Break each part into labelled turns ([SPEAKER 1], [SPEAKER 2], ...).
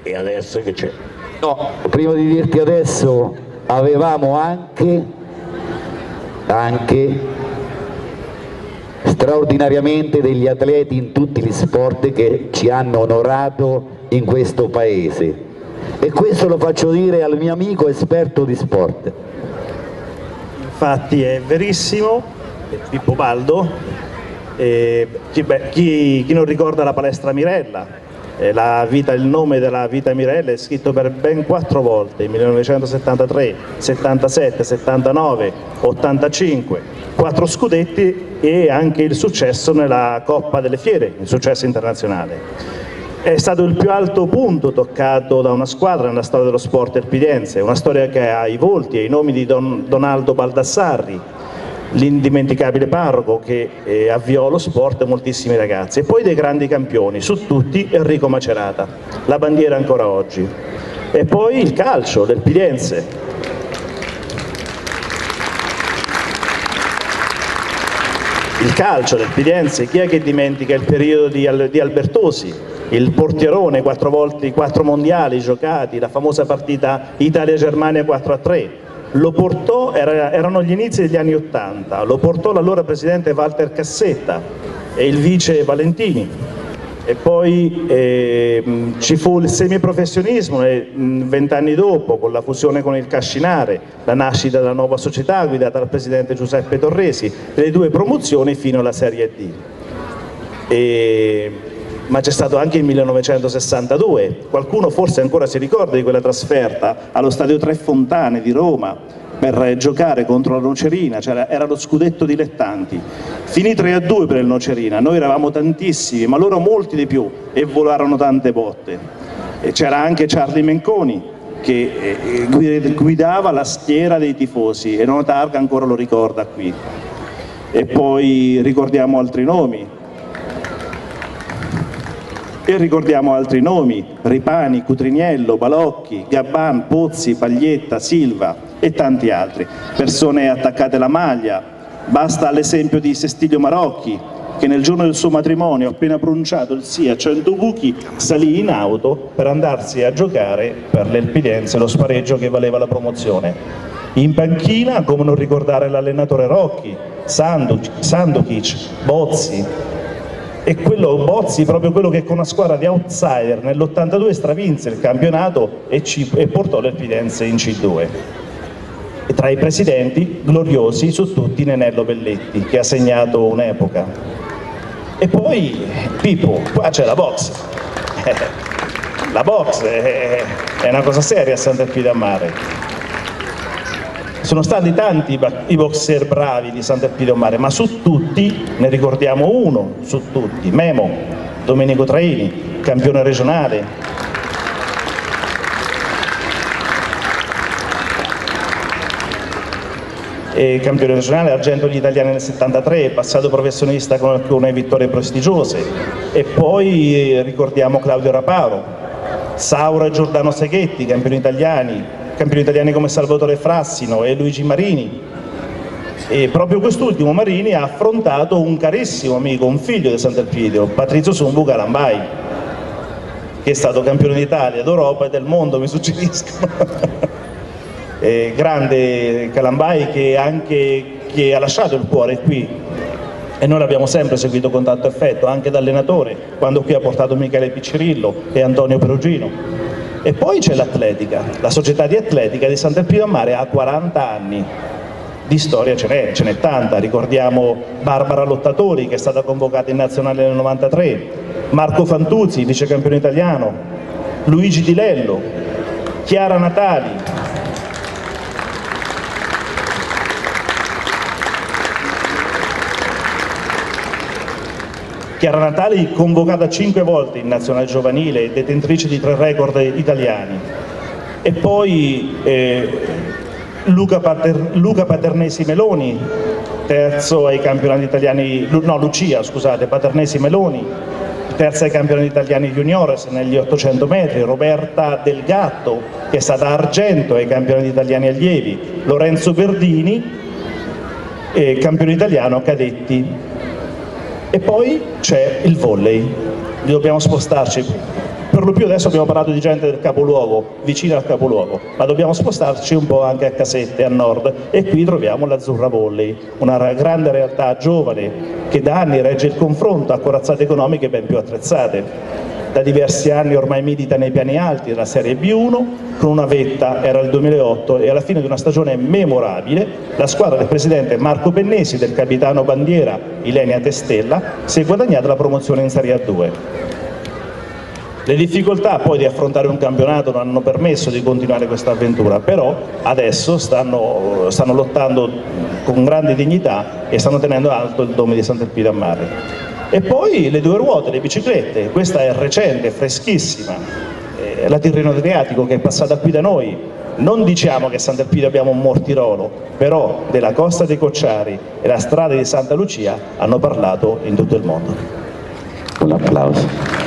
[SPEAKER 1] E adesso che c'è?
[SPEAKER 2] No, prima di dirti adesso, avevamo anche straordinariamente degli atleti in tutti gli sport che ci hanno onorato in questo paese, e questo lo faccio dire al mio amico esperto di sport.
[SPEAKER 3] Infatti è verissimo, Pippo Baldo. Chi non ricorda la palestra Mirella? Il nome della vita Mirella è scritto per ben 4 volte, 1973, 77, 79, 85, 4 scudetti e anche il successo nella Coppa delle Fiere, il successo internazionale. È stato il più alto punto toccato da una squadra nella storia dello sport erpidiense, una storia che ha i volti e i nomi di Donaldo Baldassarri, l'indimenticabile parroco che avviò lo sport a moltissimi ragazzi, e poi dei grandi campioni, su tutti Enrico Macerata, la bandiera ancora oggi, e poi il calcio del Pidense. Il calcio del Pidense, chi è che dimentica il periodo di Albertosi, il portierone, 4 volte 4 mondiali giocati, la famosa partita Italia-Germania 4-3, lo portò, erano gli inizi degli anni '80, lo portò l'allora presidente Walter Cassetta e il vice Valentini, e poi ci fu il semiprofessionismo 20 anni dopo, con la fusione con il Cascinare, la nascita della nuova società guidata dal presidente Giuseppe Torresi, le 2 promozioni fino alla Serie D. Ma c'è stato anche il 1962, qualcuno forse ancora si ricorda di quella trasferta allo stadio Tre Fontane di Roma per giocare contro la Nocerina, era lo scudetto dilettanti, finì 3-2 per il Nocerina, noi eravamo tantissimi ma loro molti di più e volarono tante botte, e c'era anche Charlie Menconi che guidava la schiera dei tifosi, e Nona Targa ancora lo ricorda qui. E poi ricordiamo altri nomi. Ripani, Cutriniello, Balocchi, Gabban, Pozzi, Paglietta, Silva e tanti altri, persone attaccate alla maglia. Basta l'esempio di Sestilio Marocchi, che nel giorno del suo matrimonio, appena pronunciato il sì a 100 buchi, salì in auto per andarsi a giocare per l'Elpidense lo spareggio che valeva la promozione. In panchina, come non ricordare l'allenatore Rocchi, Sandukic, Bozzi, e quello Bozzi, proprio quello che con una squadra di outsider nell'82 stravinse il campionato e portò l'Elpidense in C2. E tra i presidenti gloriosi su tutti Nenello Belletti, che ha segnato un'epoca. E poi Pippo, qua c'è la box. La box è una cosa seria a Sant'Elpidio-a-Mare. Sono stati tanti i boxer bravi di Sant'Elpidio-a-Mare, ma su tutti ne ricordiamo uno, su tutti, Memo, Domenico Traini, campione regionale. Campione regionale, argento agli italiani nel 73, passato professionista con alcune vittorie prestigiose. E poi ricordiamo Claudio Raparo, Saura e Giordano Seghetti, campioni italiani come Salvatore Frassino e Luigi Marini, e proprio quest'ultimo Marini ha affrontato un carissimo amico, un figlio di Sant'Elpidio, Patrizio Sumbu Calambai, che è stato campione d'Italia, d'Europa e del mondo, mi suggeriscono. Grande Calambai che ha lasciato il cuore qui, e noi l'abbiamo sempre seguito con tanto affetto, anche da allenatore, quando qui ha portato Michele Piccirillo e Antonio Perugino. E poi c'è l'atletica, la società di atletica di Sant'Elpidio-a-Mare ha 40 anni, di storia ce n'è tanta. Ricordiamo Barbara Lottatori, che è stata convocata in nazionale nel 93, Marco Fantuzzi, vicecampione italiano, Luigi Di Lello, Chiara Natali, Chiara Natali convocata 5 volte in nazionale giovanile e detentrice di 3 record italiani. E poi Luca Paternesi Meloni, terzo ai campionati italiani, no, Lucia, scusate, Paternesi Meloni, terza ai campionati italiani juniores negli 800 metri, Roberta Del Gatto, che è stata argento ai campionati italiani allievi, Lorenzo Verdini, campione italiano cadetti. E poi c'è il volley, dobbiamo spostarci. Per per lo più adesso abbiamo parlato di gente del capoluogo, vicino al capoluogo, ma dobbiamo spostarci un po' anche a Casette, a nord, e qui troviamo l'Azzurra Volley, una grande realtà giovane che da anni regge il confronto a corazzate economiche ben più attrezzate. Da diversi anni ormai milita nei piani alti della Serie B1, con una vetta, era il 2008, e alla fine di una stagione memorabile la squadra del presidente Marco Pennesi, del capitano bandiera Ilenia Testella, si è guadagnata la promozione in Serie A2. Le difficoltà poi di affrontare un campionato non hanno permesso di continuare questa avventura, però adesso stanno lottando con grande dignità e stanno tenendo alto il nome di Sant'Elpidio a Mare. E poi le due ruote, le biciclette, questa è recente, freschissima, la Tirreno Adriatico che è passata qui da noi. Non diciamo che a Sant'Elpidio abbiamo un mortirolo, però della Costa dei Cocciari e la strada di Santa Lucia hanno parlato in tutto il mondo.
[SPEAKER 2] Un applauso.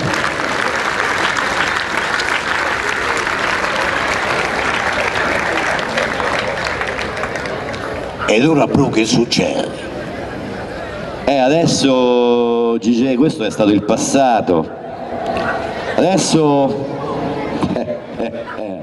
[SPEAKER 1] Ed ora Bru, che succede?
[SPEAKER 2] Adesso Gigi, questo è stato il passato. Adesso